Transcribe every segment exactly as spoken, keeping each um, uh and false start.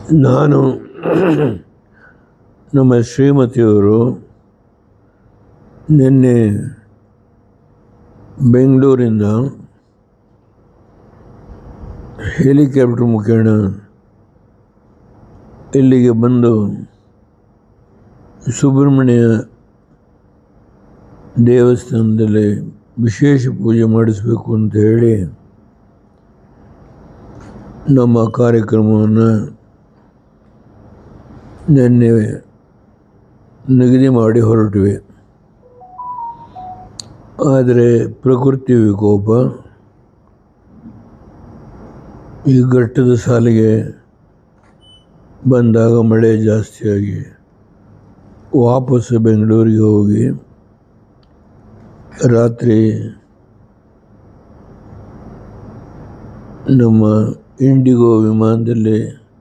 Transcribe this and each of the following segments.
ನಾನು ನಮ್ಮ ಶ್ರೀಮತಿಯವರು ನಿನ್ನೆ ಬೆಂಗಳೂರಿಂದ ಹೆಲಿಕಾಪ್ಟರ್ ಮುಖೇನ ಇಲ್ಲಿಗೆ ಬಂದು ಸುಬ್ರಹ್ಮಣ್ಯ ದೇವಸ್ಥಾನದಲ್ಲಿ ವಿಶೇಷ ಪೂಜೆ ಮಾಡಿಸಬೇಕು ಅಂತ ಹೇಳಿ ನಮ್ಮ ಕಾರ್ಯಕ್ರಮವನ್ನು ನಿನ್ನೆ ನಿಗದಿ ಮಾಡಿ ಹೊರಟಿವೆ. ಆದರೆ ಪ್ರಕೃತಿ ವಿಕೋಪ ಈ ಘಟ್ಟದ ಸಾಲಿಗೆ ಬಂದಾಗ ಮಳೆ ಜಾಸ್ತಿಯಾಗಿ ವಾಪಸ್ಸು ಬೆಂಗಳೂರಿಗೆ ಹೋಗಿ ರಾತ್ರಿ ನಮ್ಮ ಇಂಡಿಗೋ ವಿಮಾನದಲ್ಲಿ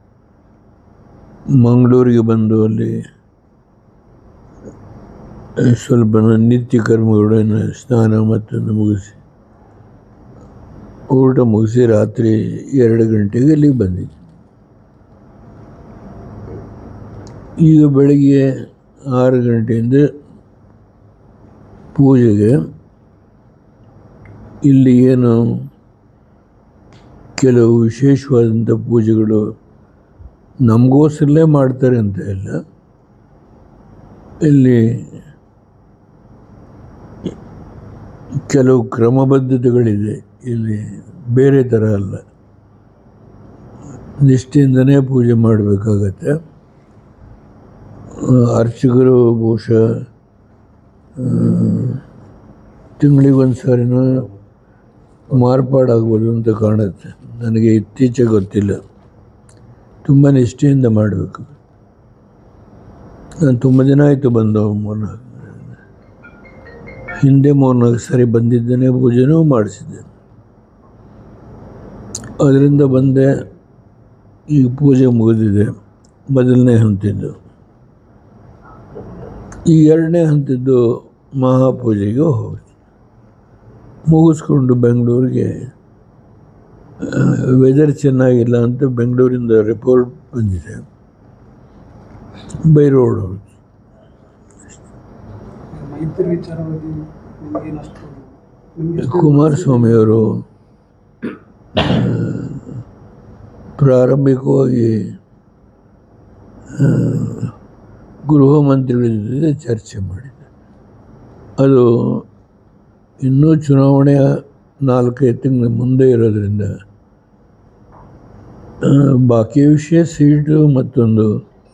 ಮಂಗಳೂರಿಗೆ ಬಂದು ಅಲ್ಲಿ ಸ್ವಲ್ಪ ನಿತ್ಯ ಕರ್ಮಗಳನ್ನು ಸ್ನಾನ ಮತ್ತೊಂದು ಮುಗಿಸಿ ಊಟ ಮುಗಿಸಿ ರಾತ್ರಿ ಎರಡು ಗಂಟೆಗೆ ಇಲ್ಲಿಗೆ ಬಂದಿದ್ದೆ. ಈಗ ಬೆಳಗ್ಗೆ ಆರು ಗಂಟೆಯಿಂದ ಪೂಜೆಗೆ ಇಲ್ಲಿ ಏನು ಕೆಲವು ವಿಶೇಷವಾದಂಥ ಪೂಜೆಗಳು ನಮಗೋಸ್ಕರಲೇ ಮಾಡ್ತಾರೆ ಅಂತ ಇಲ್ಲ, ಇಲ್ಲಿ ಕೆಲವು ಕ್ರಮಬದ್ಧತೆಗಳಿದೆ. ಇಲ್ಲಿ ಬೇರೆ ಥರ ಅಲ್ಲ, ನಿಷ್ಠೆಯಿಂದನೇ ಪೂಜೆ ಮಾಡಬೇಕಾಗತ್ತೆ. ಅರ್ಚಕರು ಬಹುಶಃ ತಿಂಗಳಿಗೊಂದು ಸಾರಿನೂ ಮಾರ್ಪಾಡಾಗ್ಬೋದು ಅಂತ ಕಾಣುತ್ತೆ. ನನಗೆ ಇತ್ತೀಚೆಗೆ ಗೊತ್ತಿಲ್ಲ. ತುಂಬ ನಿಷ್ಠೆಯಿಂದ ಮಾಡಬೇಕು. ನಾನು ತುಂಬ ದಿನ ಆಯಿತು ಬಂದು ಮೂರ್ನಾಲ್ಕು ಹಿಂದೆ ಮೂರ್ನಾಲ್ಕು ಸಾರಿ ಬಂದಿದ್ದೇನೆ, ಪೂಜೆನೂ ಮಾಡಿಸಿದ್ದೆ. ಅದರಿಂದ ಬಂದೆ. ಈಗ ಪೂಜೆ ಮುಗಿದಿದೆ, ಮೊದಲನೇ ಹಂತದ್ದು. ಈ ಎರಡನೇ ಹಂತದ್ದು ಮಹಾಪೂಜೆಗೆ ಹೋಗಿ ಮುಗಿಸ್ಕೊಂಡು ಬೆಂಗಳೂರಿಗೆ ವೆದರ್ ಚೆನ್ನಾಗಿಲ್ಲ ಅಂತ ಬೆಂಗಳೂರಿಂದ ರಿಪೋರ್ಟ್ ಬಂದಿದೆ. ಬೈ ರೋಡ್ ಹೋಗಿ ಕುಮಾರಸ್ವಾಮಿಯವರು ಪ್ರಾರಂಭಿಕವಾಗಿ ಗೃಹ ಮಂತ್ರಿಗಳ ಜೊತೆ ಚರ್ಚೆ ಮಾಡಿದೆ. ಅದು ಇನ್ನೂ ಚುನಾವಣೆಯ ನಾಲ್ಕೈದು ತಿಂಗಳ ಮುಂದೆ ಇರೋದ್ರಿಂದ ಬಾಕಿ ವಿಷಯ ಸೀಟು ಮತ್ತೊಂದು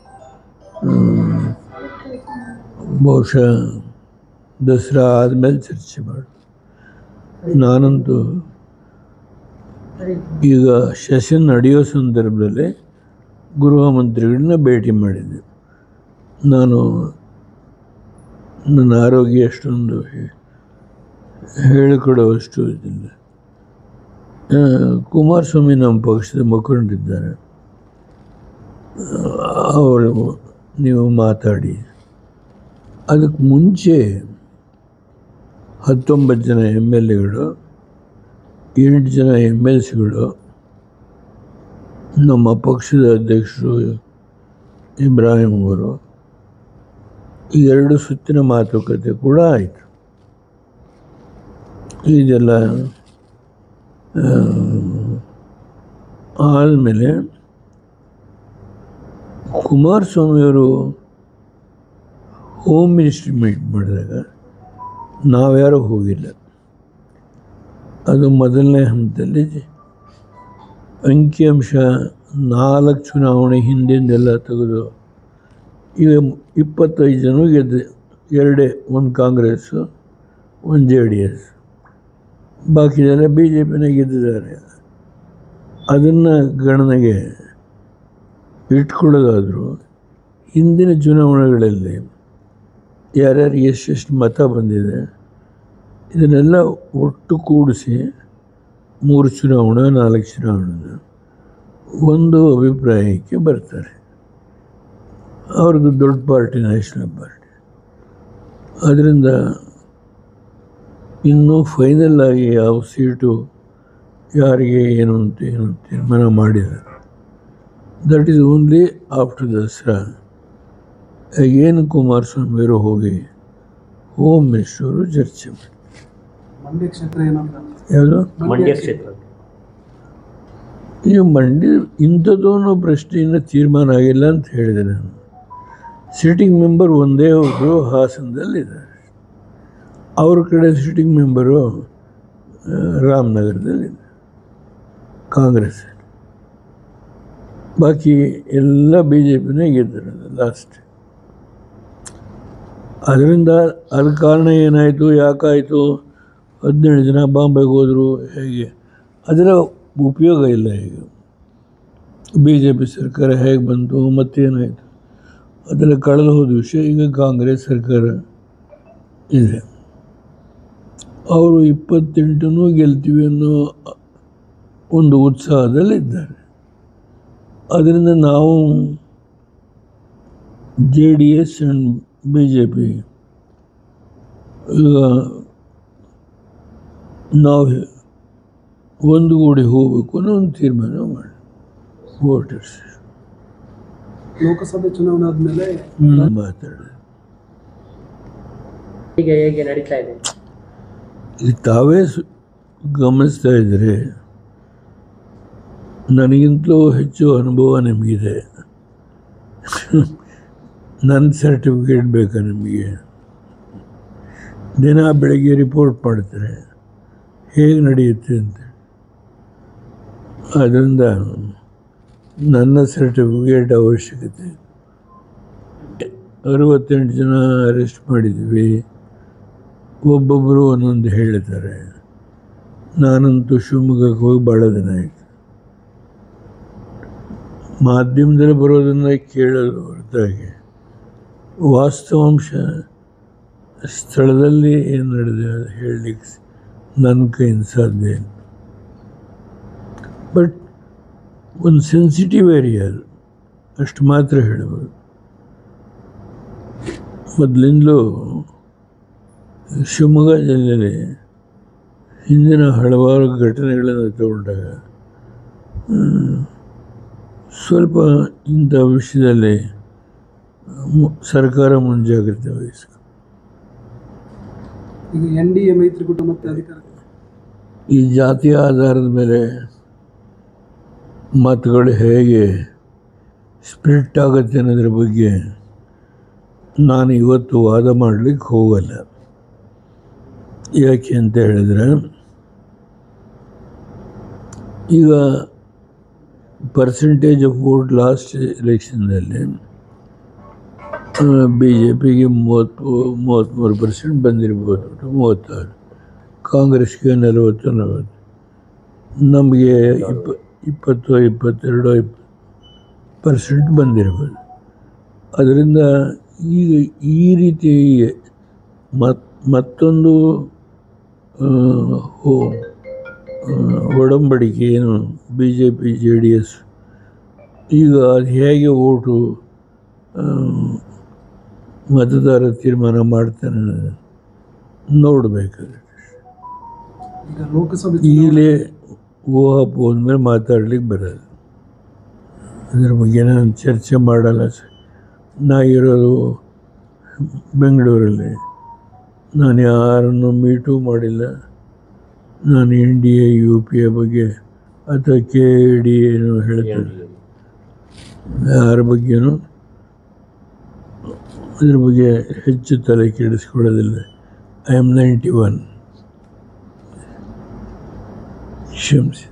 ಬಹುಶಃ ದಸರಾ ಆದಮೇಲೆ ಚರ್ಚೆ ಮಾಡಿ. ನಾನಂತೂ ಈಗ ಸೆಷನ್ ನಡೆಯೋ ಸಂದರ್ಭದಲ್ಲಿ ಗೃಹ ಮಂತ್ರಿಗಳನ್ನ ಭೇಟಿ ಮಾಡಿದ್ದೆ. ನಾನು ನನ್ನ ಆರೋಗ್ಯ ಅಷ್ಟೊಂದು ಹೇಳಿಕೊಡುವಷ್ಟು ಇದಿಲ್ಲ. ಕುಮಾರಸ್ವಾಮಿ ನಮ್ಮ ಪಕ್ಷದ ಮುಖಂಡರಿದ್ದಾರೆ, ಅವರು ನೀವು ಮಾತಾಡಿ. ಅದಕ್ಕೆ ಮುಂಚೆ ಹತ್ತೊಂಬತ್ತು ಜನ ಎಮ್ ಎಲ್ ಎಗಳು, ಎಂಟು ಜನ ಎಮ್ ಎಲ್ ಸಿಗಳು, ನಮ್ಮ ಪಕ್ಷದ ಅಧ್ಯಕ್ಷರು ಇಬ್ರಾಹಿಂ ಅವರು, ಈ ಎರಡು ಸುತ್ತಿನ ಮಾತುಕತೆ ಕೂಡ ಆಯಿತು. ಇದೆಲ್ಲ ಆದಮೇಲೆ ಕುಮಾರಸ್ವಾಮಿಯವರು ಹೋಮ್ ಮಿನಿಸ್ಟ್ರಿ ಮೀಟ್ ಮಾಡಿದಾಗ ನಾವ್ಯಾರೂ ಹೋಗಿಲ್ಲ. ಅದು ಮೊದಲನೇ ಹಂತದಲ್ಲಿ ಅಂಕಿಅಂಶ ನಾಲ್ಕು ಚುನಾವಣೆ ಹಿಂದಿಂದೆಲ್ಲ ತೆಗೆದು ಈಗ ಇಪ್ಪತ್ತೈದು ಜನ ಗೆದ್ದು, ಎರಡೇ, ಒಂದು ಕಾಂಗ್ರೆಸ್ಸು ಒಂದು ಜೆ ಡಿ ಎಸ್, ಬಾಕಿ ಜನ ಬಿ ಜೆ ಪಿನ ಗೆದ್ದಿದ್ದಾರೆ. ಅದನ್ನು ಗಣನೆಗೆ ಇಟ್ಕೊಳ್ಳೋದಾದರೂ ಹಿಂದಿನ ಚುನಾವಣೆಗಳಲ್ಲಿ ಯಾರ್ಯಾರಿಗೆ ಎಷ್ಟೆಷ್ಟು ಮತ ಬಂದಿದೆ ಇದನ್ನೆಲ್ಲ ಒಟ್ಟು ಕೂಡಿಸಿ ಮೂರು ಚುನಾವಣೆ ನಾಲ್ಕು ಚುನಾವಣೆ ಒಂದು ಅಭಿಪ್ರಾಯಕ್ಕೆ ಬರ್ತಾರೆ. ಅವ್ರದ್ದು ದೊಡ್ಡ ಪಾರ್ಟಿ ನ್ಯಾಷನಲ್ ಪಾರ್ಟಿ. ಅದರಿಂದ ಇನ್ನೂ ಫೈನಲ್ ಆಗಿ ಯಾವ ಸೀಟು ಯಾರಿಗೆ ಏನು ಅಂತ ಏನು ತೀರ್ಮಾನ ಮಾಡಿದ್ದಾರೆ. That is only after Dasara. ಏನು ಕುಮಾರಸ್ವಾಮಿಯವರು ಹೋಗಿ ಹೋಮ್ ಮಿನಿಸ್ಟರು ಚರ್ಚೆ ಮಾಡಿ. ಮಂಡ್ಯ ಕ್ಷೇತ್ರ ಏನಂತ ಯಾವುದು ಮಂಡ್ಯ ಕ್ಷೇತ್ರ ಈ ಮಂಡ್ಯ ಇಂಥದ್ದೂ ಪ್ರಶ್ನೆಯಿಂದ ತೀರ್ಮಾನ ಆಗಿಲ್ಲ ಅಂತ ಹೇಳಿದೆ ನಾನು. ಸಿಟ್ಟಿಂಗ್ ಮೆಂಬರ್ ಒಂದೇ ಒಬ್ಬರು ಹಾಸನದಲ್ಲಿದ್ದಾರೆ, ಅವ್ರ ಕಡೆ ಸಿಟ್ಟಿಂಗ್ ಮೆಂಬರು ರಾಮನಗರದಲ್ಲಿದ್ದಾರೆ ಕಾಂಗ್ರೆಸ್. ಬಾಕಿ ಎಲ್ಲ ಬಿ ಜೆ ಪಿನೇ ಗೆದ್ದರು ಲಾಸ್ಟ್. ಅದರಿಂದ ಅದ್ರ ಕಾರಣ ಏನಾಯಿತು, ಯಾಕಾಯಿತು, ಹದಿನೇಳು ಜನ ಬಾಂಬೆಗೆ ಹೋದರು, ಹೇಗೆ, ಅದರ ಉಪಯೋಗ ಇಲ್ಲ. ಈಗ ಬಿ ಜೆ ಪಿ ಸರ್ಕಾರ ಹೇಗೆ ಬಂತು, ಮತ್ತೇನಾಯಿತು, ಅದೆಲ್ಲ ಕಳೆದು ಹೋದ ವಿಷಯ. ಈಗ ಕಾಂಗ್ರೆಸ್ ಸರ್ಕಾರ ಇದೆ, ಅವರು ಇಪ್ಪತ್ತೆಂಟನೂ ಗೆಲ್ತೀವಿ ಅನ್ನೋ ಒಂದು ಉತ್ಸಾಹದಲ್ಲಿದ್ದಾರೆ. ಅದರಿಂದ ನಾವು J D S and B J P ಈಗ ನಾವು ಒಂದುಗೂಡಿ ಹೋಗಬೇಕು ಅನ್ನೋ ಒಂದು ತೀರ್ಮಾನ ಮಾಡಿ ವೋಟರ್ಸ್. ಲೋಕಸಭೆ ಚುನಾವಣೆ ಆದಮೇಲೆ ಮಾತಾಡಿ ಈಗ ಹೇಗೆ ನಡೀತಾ ಇದೆ? ಇಲ್ಲಿ ತಾವೇ ಸು ಗಮನಿಸ್ತಾ ಇದ್ದರೆ ನನಗಿಂತಲೂ ಹೆಚ್ಚು ಅನುಭವ ನಿಮಗಿದೆ. ನನ್ನ ಸರ್ಟಿಫಿಕೇಟ್ ಬೇಕಾ ನಿಮಗೆ? ದಿನ ಬೆಳಗ್ಗೆ ರಿಪೋರ್ಟ್ ಮಾಡ್ತಾರೆ ಹೇಗೆ ನಡೆಯುತ್ತೆ ಅಂತ. ಆದ್ದರಿಂದ ನನ್ನ ಸರ್ಟಿಫಿಕೇಟ್ ಅವಶ್ಯಕತೆ. ಅರವತ್ತೆಂಟು ಜನ ಅರೆಸ್ಟ್ ಮಾಡಿದ್ವಿ, ಒಬ್ಬೊಬ್ಬರು ಒಂದೊಂದು ಹೇಳ್ತಾರೆ. ನಾನಂತೂ ಶಿವಮೊಗ್ಗಕ್ಕೆ ಹೋಗಿ ಭಾಳ ದಿನ ಆಯಿತು. ಮಾಧ್ಯಮದಲ್ಲಿ ಬರೋದನ್ನು ಕೇಳೋದು ಹೊರತಾಗಿ ವಾಸ್ತವಾಂಶ ಸ್ಥಳದಲ್ಲಿ ಏನು ನಡೆದಿದೆ ಅದು ಹೇಳಲಿಕ್ಕೆ ನನ್ನ ಕೈಯಿಂದ ಸಾಧ್ಯ ಇಲ್ಲ. ಬಟ್ ಒಂದು ಸೆನ್ಸಿಟಿವ್ ಏರಿಯಾ ಅದು, ಅಷ್ಟು ಮಾತ್ರ ಹೇಳ್ಬೋದು. ಮೊದಲಿಂದಲೂ ಶಿವಮೊಗ್ಗ ಜಿಲ್ಲೆಯಲ್ಲಿ ಹಿಂದಿನ ಹಲವಾರು ಘಟನೆಗಳನ್ನು ತಗೊಂಡಾಗ ಸ್ವಲ್ಪ ಇಂಥ ವಿಷಯದಲ್ಲಿ ಸರ್ಕಾರ ಮುಂಜಾಗ್ರತೆ ವಹಿಸ್ಬೇಕು. ಈಗ ಎನ್ ಡಿ ಎ ಮೈತ್ರಿಕೂಟ ಮತ್ತೆ ಅಧಿಕಾರ ಈ ಜಾತಿಯ ಆಧಾರದ ಮೇಲೆ ಮಾತುಗಳು ಹೇಗೆ ಸ್ಪ್ಲಿಟ್ ಆಗುತ್ತೆ ಅನ್ನೋದ್ರ ಬಗ್ಗೆ ನಾನು ಇವತ್ತು ವಾದ ಮಾಡಲಿಕ್ಕೆ ಹೋಗಲ್ಲ. ಯಾಕೆ ಅಂತ ಹೇಳಿದ್ರೆ, ಈಗ ಪರ್ಸೆಂಟೇಜ್ ಆಫ್ ವೋಟ್ ಲಾಸ್ಟ್ ಎಲೆಕ್ಷನ್ನಲ್ಲಿ ಬಿ ಜೆ ಪಿಗೆ ಮೂವತ್ತು ಮೂವತ್ತ್ಮೂರು ಪರ್ಸೆಂಟ್ ಬಂದಿರ್ಬೋದು, ಮೂವತ್ತಾರು, ಕಾಂಗ್ರೆಸ್ಗೆ ನಲವತ್ತು ನಲವತ್ತು, ನಮಗೆ ಇಪ್ಪ ಇಪ್ಪತ್ತು ಇಪ್ಪತ್ತೆರಡು ಇಪ್ಪ ಪರ್ಸೆಂಟ್ ಬಂದಿರ್ಬೋದು. ಅದರಿಂದ ಈಗ ಈ ರೀತಿ ಮತ್ ಮತ್ತೊಂದು ಒಡಂಬಡಿಕೆ ಏನು B J P J D S, ಈಗ ಅದು ಹೇಗೆ ಓಟು ಮತದಾರ ತೀರ್ಮಾನ ಮಾಡ್ತಾನೆ ನೋಡಬೇಕಾಗುತ್ತೆ. ಈಗ ಲೋಕಸಭೆ ಈಗಲೇ ಊಹಾಪು ಹೋದ್ಮೇಲೆ ಮಾತಾಡ್ಲಿಕ್ಕೆ ಬರೋದು. ಅದ್ರ ಬಗ್ಗೆ ನಾನು ಚರ್ಚೆ ಮಾಡಲ್ಲ. ನಾ ಇರೋದು ಬೆಂಗಳೂರಲ್ಲಿ, ನಾನು ಯಾರನ್ನು ಮೀಟೂ ಮಾಡಿಲ್ಲ. ನಾನು N D A U P A ಬಗ್ಗೆ ಅಥವಾ ಕೆ ಡಿ ಏನು ಹೇಳ್ತಾರೆ, ಯಾರ ಬಗ್ಗೆನೂ ಅದ್ರ ಬಗ್ಗೆ ಹೆಚ್ಚು ತಲೆ ಕೆಡಿಸ್ಕೊಳ್ಳೋದಿಲ್ಲ. ಐ ಆಮ್ ನೈಂಟಿ ಒನ್ ಕ್ಷಮಿಸಿ.